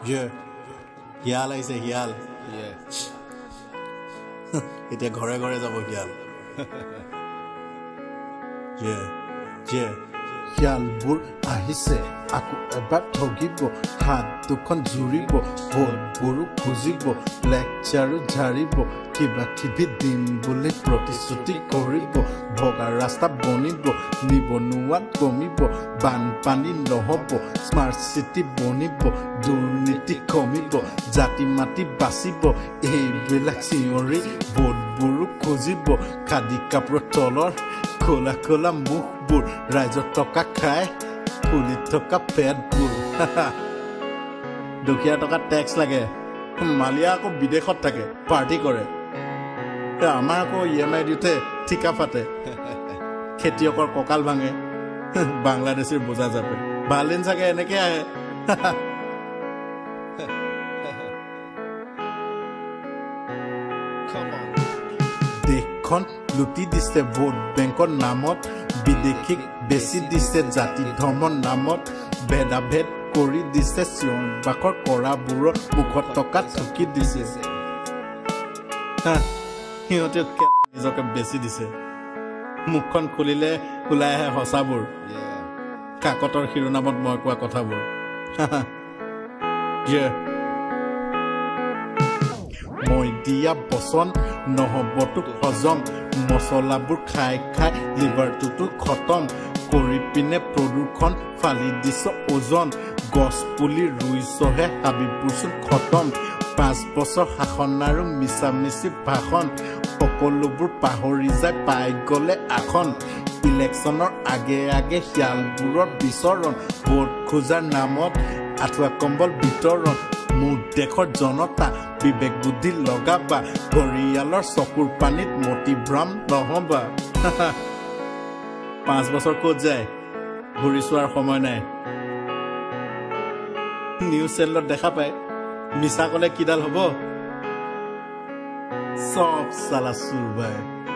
যে হিয়াল আহিছে হিয়াল এতিয়া ঘৰে ঘৰে যাব হিয়াল যে যে শিয়ালবোৰ আহিছে আকৌ এবাৰ ঠগিব হাত দুখন জুৰিব ভোটবোৰো খুজিব লেকচাৰো ঝাৰিব কিবা কিবি দিম বুলি প্ৰতিশ্ৰুতি কৰিব ভগা ৰাস্তা বনিব নিবনুৱাত কমিব বানপানী নহ'ব স্মাৰ্ট চিটি বনিব দুৰ্নীতি কমিব জাতি মাটি বাচিব এইবিলাক চিঞৰি ভোটবোৰো খুজিব খাদী কাপোৰৰ তলৰ খোলা খোলা মুখবোৰ ৰাইজৰ টকা খাই ফুলি থকা পেটবোৰ দুখীয়া টকা টেক্স লাগে মালিয়া আকৌ বিদেশত থাকে পাৰ্টি কৰে আমাৰ আকৌ EMI দিওঁতে ঠিকা ফাটে খেতিয়কৰ কঁকাল ভাঙে বাংলাদেশীৰ বোজা জাপে বালিন চাগে এনেকে আহে দেশখন লুটি দিছে ভোট বেংকৰ নামত বিদেশীক বেছি দিছে জাতি ধৰ্মৰ নামত ভেদাভেদ কৰি দিছে চিঞৰ বাখৰ কৰাবোৰৰ মুখত টকা থুকি দিছে সিহঁতে নিজকে বেছি দিছে মুখখন খুলিলে ওলাই আহে সঁচাবোৰ কাকতৰ শিৰোনামত মই কোৱা কথাবোৰ মই দিয়া বচন নহ'বতো হজম মচলাবোৰ খাই খাই লিভাৰটোতো খতম কৰি পিনে প্ৰদূষণ ফালি দিছ ওজন গছ পুলি ৰুইছহে হাবিবোৰচোন খতম 5 বছৰ শাসন আৰু মিছামিছি ভাষণ সকলোবোৰ পাহৰি যায় পাই গ'লে আসন ইলেকশ্যনৰ আগে আগে শিয়ালবোৰৰ বিচৰণ ভোট খোজাৰ নামত আঁঠুৱা কম্বল বিতৰণ মোৰ দেশৰ জনতা বিবেক বুদ্ধি লগাবা পৰিয়ালৰ চকুৰ পানীত মতিভ্ৰম নহবা 5 বছৰ ক'ত যায় ঘূৰি চোৱাৰ সময় নাই নিউজ চেনেলত দেখা পায় মিছা ক'লে কিডাল হ'ব চব চালা চুৰ ভাই